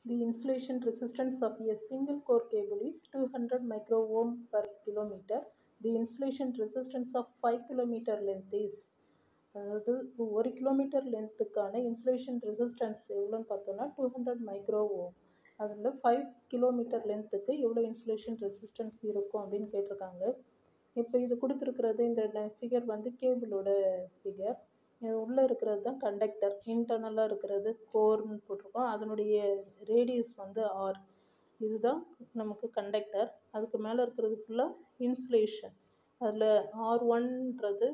The insulation resistance of a single core cable is 200 micro-ohm per kilometer. The insulation resistance of 5 kilometer length is அதாவது 1 kilometre லென்த்துக்கான insulation resistance எவ்வளோன்னு பார்த்தோன்னா 200 micro ஓம். அதில் 5 kilometre லென்த்துக்கு எவ்வளோ insulation resistance இருக்கும் அப்படின்னு கேட்டிருக்காங்க. இப்போ இது கொடுத்துருக்கிறது இந்த ஃபிகர் வந்து கேபிளோட ஃபிகர். உள்ளே இருக்கிறது தான் கண்டக்டர், இன்டர்னலாக இருக்கிறது கோர்னு போட்டிருக்கோம். அதனுடைய ரேடியஸ் வந்து ஆர். இதுதான் நமக்கு கண்டக்டர். அதுக்கு மேலே இருக்கிறது ஃபுல்லாக இன்சுலேஷன். அதில் R1ன்றது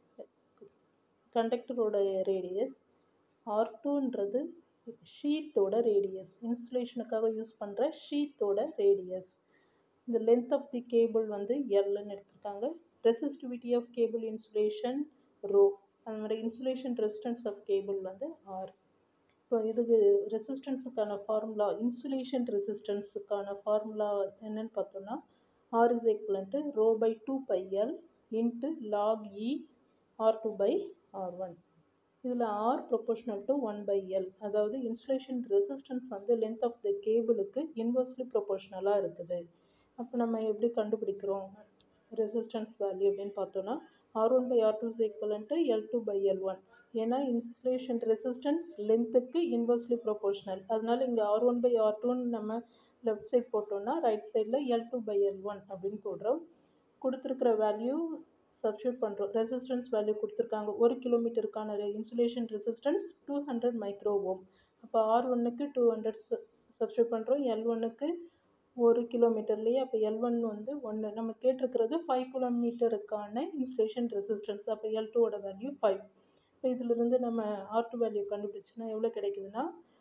கண்டக்டரோட ரேடியஸ், R2ன்றது ஷீத்தோட ரேடியஸ், இன்சுலேஷனுக்காக யூஸ் பண்ணுற ஷீத்தோட ரேடியஸ். இந்த லென்த் ஆஃப் தி கேபிள் வந்து எல்ன்னு எடுத்திருக்காங்க. Resistivity of cable insulation rho. அந்த மாதிரி இன்சுலேஷன் ரெசிஸ்டன்ஸ் ஆஃப் கேபிள் வந்து ஆர். இப்போ இதுக்கு ரெசிஸ்டன்ஸுக்கான ஃபார்முலா, இன்சுலேஷன் ரெசிஸ்டன்ஸுக்கான ஃபார்முலா என்னன்னு பார்த்தோன்னா R is equivalent to rho by 2 pi L into log E R2 by R1. இதில் R proportional to 1 by L. அதாவது இன்சுலேஷன் ரெசிஸ்டன்ஸ் வந்து லென்த் ஆஃப் த கேபிளுக்கு இன்வெர்ஸ்லி ப்ரொபோர்ஷனலாக இருக்குது. அப்போ நம்ம எப்படி கண்டுபிடிக்கிறோம் ரெசிஸ்டன்ஸ் வேல்யூ அப்படின்னு பார்த்தோன்னா R1 by R2 is equivalent to L2 by L1. ஏன்னா இன்சுலேஷன் ரெசிஸ்டன்ஸ் லென்த்துக்கு இன்வெர்ஸ்லி ப்ரொபோர்ஷனல். அதனால இங்கே R1 by R2ன்னு நம்ம லெஃப்ட் சைட் போட்டோம்னா ரைட் சைடில் L2 by L1 அப்படின்னு போடுறோம். கொடுத்துருக்கிற வேல்யூ சப்ஸ்டியூட் பண்ணுறோம். ரெசிஸ்டன்ஸ் வேல்யூ கொடுத்துருக்காங்க. 1 கிலோமீட்டருக்கான இன்சுலேஷன் ரெசிஸ்டன்ஸ் 200 மைக்ரோ ஓம். அப்போ R1க்கு 200 சப்ஸ்டியூட் பண்ணுறோம். L1க்கு 1 கிலோமீட்டர்லேயே. அப்போ L1 வந்து 1. நம்ம கேட்டிருக்கிறது 5 கிலோமீட்டருக்கான இன்சுலேஷன் ரெசிஸ்டன்ஸ். அப்போ L2ஓட வேல்யூ 5. இப்போ இதிலிருந்து நம்ம R2 வேல்யூ கண்டுபிடிச்சோன்னா எவ்வளோ கிடைக்குதுன்னா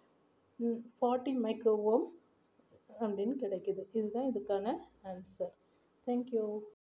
40 மைக்ரோ ஓம் அப்படின்னு கிடைக்குது. இதுதான் இதுக்கான ஆன்சர். தேங்க்யூ.